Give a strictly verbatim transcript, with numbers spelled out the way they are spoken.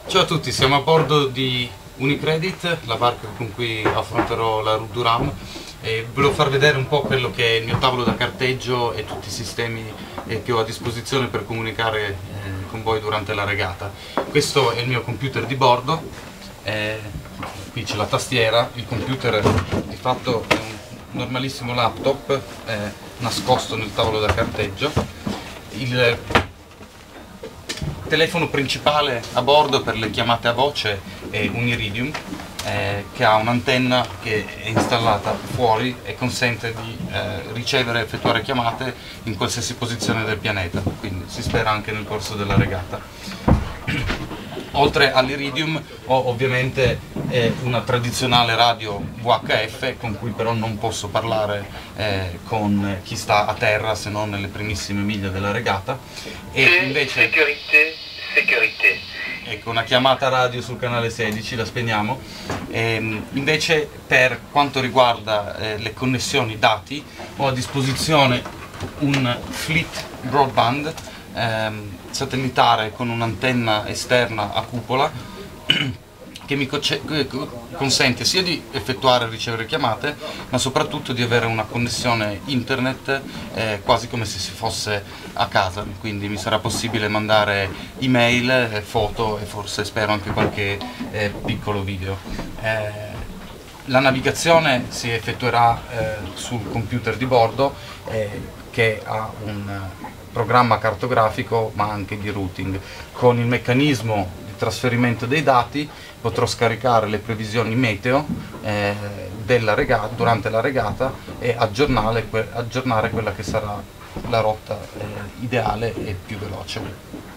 Ciao a tutti, siamo a bordo di Unicredit, la barca con cui affronterò la Route du Rhum, e volevo far vedere un po' quello che è il mio tavolo da carteggio e tutti i sistemi eh, che ho a disposizione per comunicare eh, con voi durante la regata. Questo è il mio computer di bordo, eh, qui c'è la tastiera. Il computer di fatto è un normalissimo laptop eh, nascosto nel tavolo da carteggio. Il telefono principale a bordo per le chiamate a voce è un Iridium eh, che ha un'antenna che è installata fuori e consente di eh, ricevere e effettuare chiamate in qualsiasi posizione del pianeta, quindi si spera anche nel corso della regata. Oltre all'Iridium ho ovviamente eh, una tradizionale radio V H F con cui però non posso parlare eh, con chi sta a terra se non nelle primissime miglia della regata, e invece Sécurité, sécurité. ecco una chiamata radio sul canale sedici, la spegniamo. E, invece per quanto riguarda eh, le connessioni dati ho a disposizione un Fleet Broadband ehm, satellitare con un'antenna esterna a cupola che mi consente sia di effettuare e ricevere chiamate, ma soprattutto di avere una connessione internet eh, quasi come se si fosse a casa, quindi mi sarà possibile mandare email, eh, foto e forse spero anche qualche eh, piccolo video. Eh, la navigazione si effettuerà eh, sul computer di bordo eh, che ha un programma cartografico ma anche di routing. Con il meccanismo di trasferimento dei dati potrò scaricare le previsioni meteo eh, della regata, durante la regata, e aggiornare, aggiornare quella che sarà la rotta eh, ideale e più veloce.